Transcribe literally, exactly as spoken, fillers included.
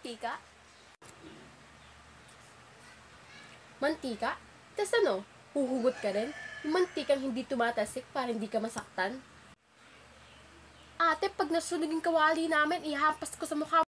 mantika? Mantika? Tas ano? Huhugot ka rin? Yung mantikang hindi tumatasik para hindi ka masaktan? Ate, pag nasunog yung kawali namin, ihampas ko sa mukha